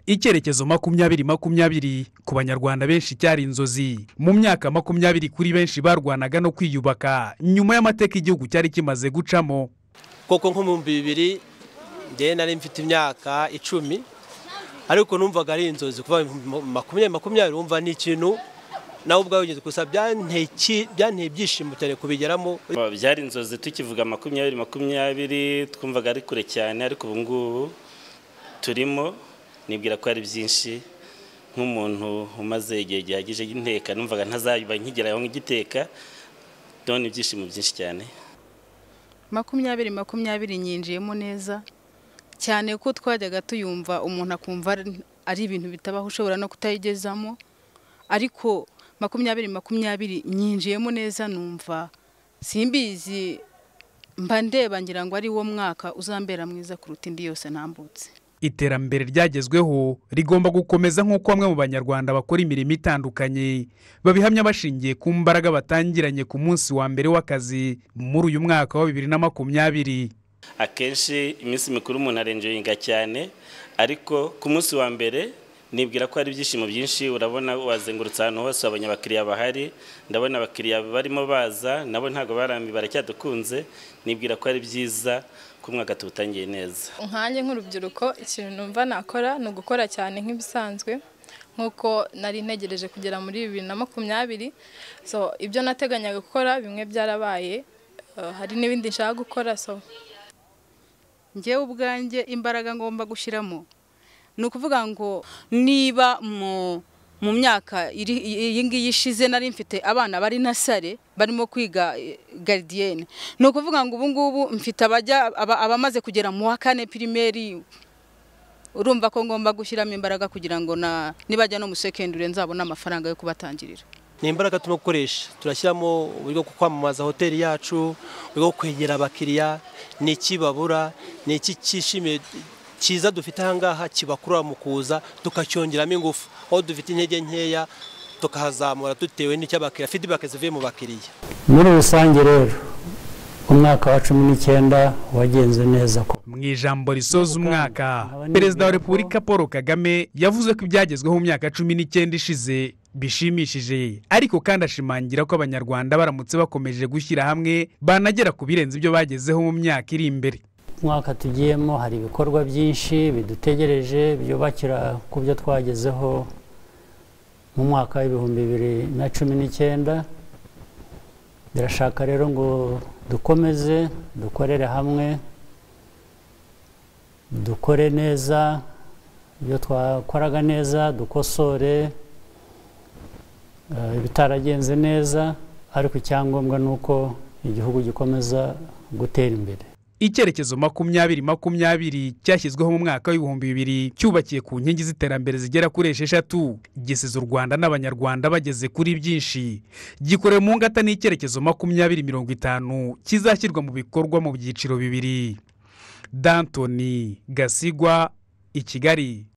icyerekezo 2020 ku banyarwanda benshi cyari inzozi. Mu myaka 20 kuri benshi barwanaga no kwiyubaka nyuma y'amateka igihugu cyari kimaze gucamo. Koko nko mu 2000 ngiye nari mfite imyaka 10, ariko numvaga ari inzozi kuva 2020 umva ni ikintu nawe ubwawe ugeze gusa byanteye byishimo cyane kubigeramo. Byari inzozi tukivuga 2020 twumvaga ari kure cyane, ariko ubu ngubu turimo nibwira ko ari byinshi. Nk'umuntu umaze igihe gihagije y'inteka numvaga ntazayiba nkigerayo nk'igiteka, done ibyishimo byinshi cyane. 2020 nyinjiyemo neza cyane ko twajyaga tuyumva umuntu akumva ari ibintu bitabaho ushobora no kutayigezamo, ariko 2020 nyinjiyemo neza numva simbizi mba ndeba ngira ngo ari wo mwaka uzambera mwiza kuruta indi yose ntambutse. Iterambere ryagezweho rigomba gukomeza nk'uko bamwe mu banyarwanda bakora imirimo itandukanye babihamya bashingiye ku mbaraga batangiranye ku munsi wa mbere w'akazi muri uyu mwaka wa 2020. Akenshi iminsi mikuru umuntu arenjoyinga cyane, ariko ku munsi wa mbere nibwira ko ari ibyishimo byinshi. Urabona wazengurutse ahantu hose abanyabakiriya bahari, ndabona abakiriya barimo baza nabo ntago barambi baracyadukunze. Nibwira ko ari byiza ku mwaka tutangiye neza. Nkanjye nk'urubyiruko ikintu numva nakora no gukora cyane nk'ibisanzwe nkuko nari ntegereje kugera muri 2020. So ibyo nateganyaga gukora bimwe byarabaye, hari n'ibindi nshaka gukora. So ngewe ubwanjye imbaraga ngomba gushiramo nukuvuga ngo niba mu myaka iyi ngiyi ishize nari mfite abana bari nasare barimo kwiga gardienne, nukuvuga ngo ubu ngubu mfite abamaze kugera mu wa 4 primaire. Urumva ko ngomba gushyiramo imbaraga kugira ngo nibajya no mu secondary nzabona amafaranga yo kubatangirira. Ni imbaraga turimo gukoresha, turashyiramo uburyo bwo kwamamaza hoteli yacu, uburyo bwo kwegera abakiriya, ni ikibabura, ni iki cyishimiye kiza dufite ahangaha kibakurura mu kuza tukacyongeramo ingufu, aho dufite intege nkeya tukahazamura dutewe n'icy'abakiriya, feedback zivuye mu bakiriya. Muri rusange rero umwaka wa 19 wagenze neza. Mu ijambo risoza umwaka, Perezida wa Repubulika Paul Kagame yavuze ko ibyagezweho mu myaka 19 ishize bishimishije, ariko kandi ashimangira ko abanyarwanda baramutse bakomeje gushyira hamwe banagera ku birenze ibyo bagezeho mu myaka iri imbere. Umwaka tugiyemo hari ibikorwa byinshi bidutegereje byubakira ku byo twagezeho mu mwaka wa 2019. Birashaka rero ngo dukomeze dukorere hamwe, dukore neza ibyo twakoraga neza, dukosore ibitaragenze neza, ariko icyangombwa nuko igihugu gikomeza gutera imbere. Icyerekezo 2020 cyashyizweho mu mwaka wa 2000 cyubakiye ku nkingi z'iterambere zigera kuri 6, gisize u Rwanda n'abanyarwanda bageze kuri byinshi. Gikorera mu ngata n'icyerekezo 2050 kizashyirwa mu bikorwa mu byiciro bibiri. Dantoni Gasigwa, i Kigali.